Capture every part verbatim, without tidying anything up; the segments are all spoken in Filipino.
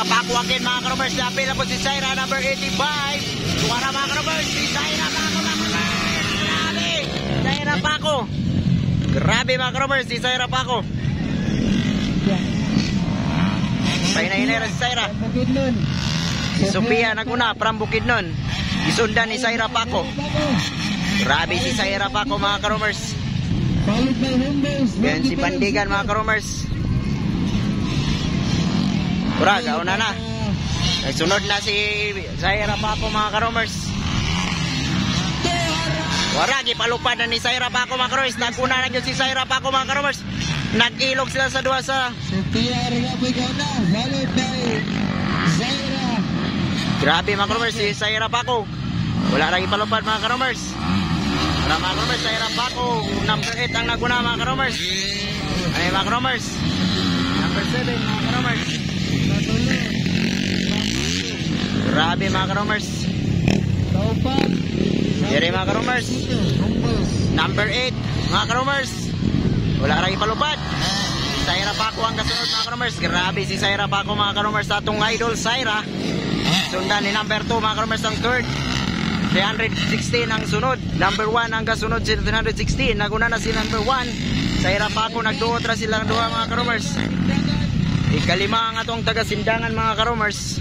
Paco again mga karomers. Napila po si Zaira number eighty-five. Tuwara mga karomers. Si Zaira Paco mga karomers. Grabe. Zaira Paco. Grabe mga karomers. Si Zaira Paco. Pahinay-hinay si Zaira. Si Sophia naguna from Bukidnon. Isundan ni Zaira Paco. Grabe si Zaira Paco mga karomers. Yan si Pandigan mga karomers. Ura, gauna na. Sunod na si Zaira Paco mga karomers. Wara, gipalupad na ni Zaira Paco mga karomers. Naguna na yun si Zaira Paco mga karomers. Nag-ilog sila sa duha sa grabe mga karomers si Zaira Paco. Wala rin ipalupad mga karomers. Wala mga karomers, Zaira Paco number eight ang naguna mga karomers. Ay mga karomers, number seven mga karomers. Grabe mga karomers. Dere mga karomers. Number eight mga karomers. Wala rin ipalupad. Zaira Paco ang kasunod mga karomers. Grabe si Zaira Paco mga karomers sa atong idol Zaira. Sundan ni number two mga karomers ang third. three sixteen ang sunod. Number one ang kasunod si three sixteen. Naguna na si number one. Zaira Paco nagduot ra silang duha mga karomers. Ikalima ang atong taga-sindangan mga karomers.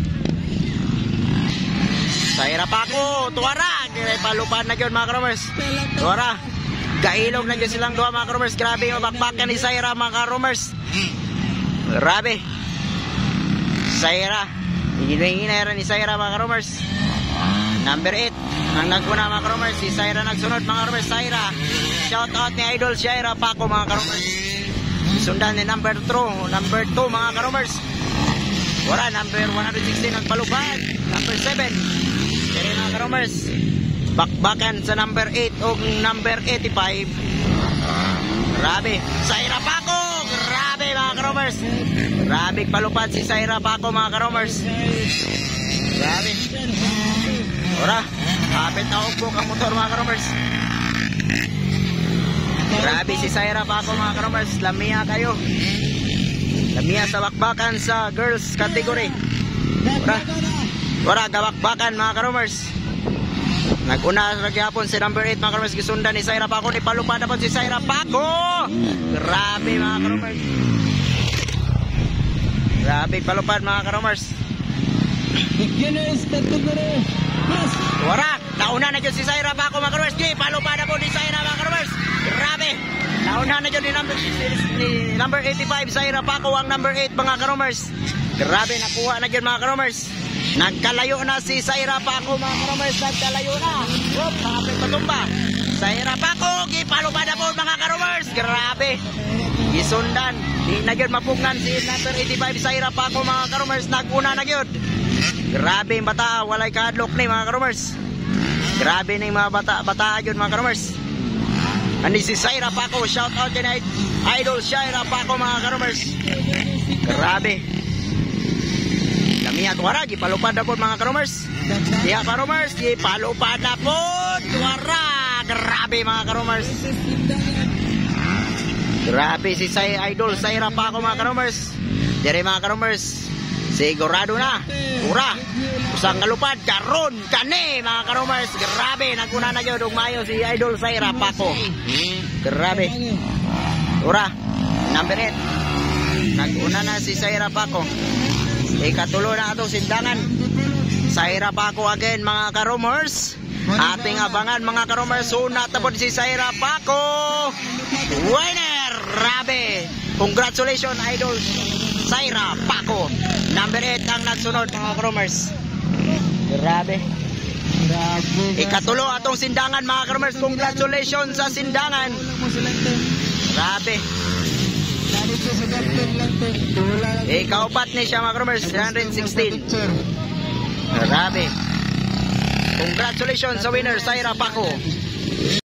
Zaira Paco, tuwara. Palupad na yun mga karomers. Tuwara. Gailog na yun silang duha mga karomers. Grabe yung mabakbakan ni Zaira mga karomers. Grabe. Zaira. Hingin-hinay ni Zaira mga karomers. Number eight ang naguna mga karomers. Si Zaira nagsunod mga karomers. Zaira. Shout out ni idol Zaira Paco mga karomers. Sundan ni number two. Number two mga karomers. Wala, number one sixteen nagpalupad. Number seven. Kaya mga karomers. Bakbakan sa number eight o number eighty-five. Grabe. Zaira Paco. Grabe mga karomers. Grabe palupad si Zaira Paco mga karomers. Grabe. Ora, kapit na upo ang motor mga karomers. Grabe si Zaira Paco mga karomers. Lamia kayo. Lamia sa bakbakan sa girls category. Ora, ora gabakbakan mga karomers. Naguna sa gyapon si number eight mga karomers. Gisundan ni Zaira Paco. Ni palupad na po si Zaira Paco. Grabe mga karomers. Grabe palupad mga karomers. Beginners category. Wara, nauna na dyan si Zaira Paco mga karomers. Di, palupad na po ni Zaira mga karomers. Grabe. Nauna na dyan ni number, ni number eighty-five. Zaira Paco ang number eight mga karomers. Grabe, nakuha na dyan mga karomers. Nagkalayo na si Zaira Paco mga karomers. Nagkalayo na. Whoop, nakapit patumba. Zaira Paco, gipalupad na po mga karomers. Grabe. Gisundan. Di na dyan mapugnan si number eighty-five. Zaira Paco mga karomers. Naguna na dyan. Grabe yung bata, walay kahadlok ni mga karomers. Grabe na yung mga bata, bata yun mga karomers. Ani si Zaira Paco, shout out din idol Zaira Paco mga karomers. Grabe. Lamiya tuwara, gipalupad na po mga karomers. Diya karomers, gipalupad na po. Tuwara, grabe mga karomers. Grabe si idol Zaira Paco mga karomers. Dari mga karomers. Sigurado na. Ura. Usang kalupad. Karon. Kani mga karomers. Grabe. Naguna na yun. Mayo si idol Zaira Paco. Grabe. Ura. Number eight. Naguna na si Zaira Paco. Ikatulo na itong sindangan. Zaira Paco again mga karomers. Ating abangan mga karomers. Una tapos si Zaira Paco. Winner. Grabe. Congratulations idol Zaira Paco. Number eight ang nagsunod mga karomers. Grabe. Ikatulo atong sindangan mga karomers. Congratulations sa sindangan. Grabe. Ikaupat ni siya mga karomers. one sixteen. Grabe. Congratulations sa winner Zaira Paco.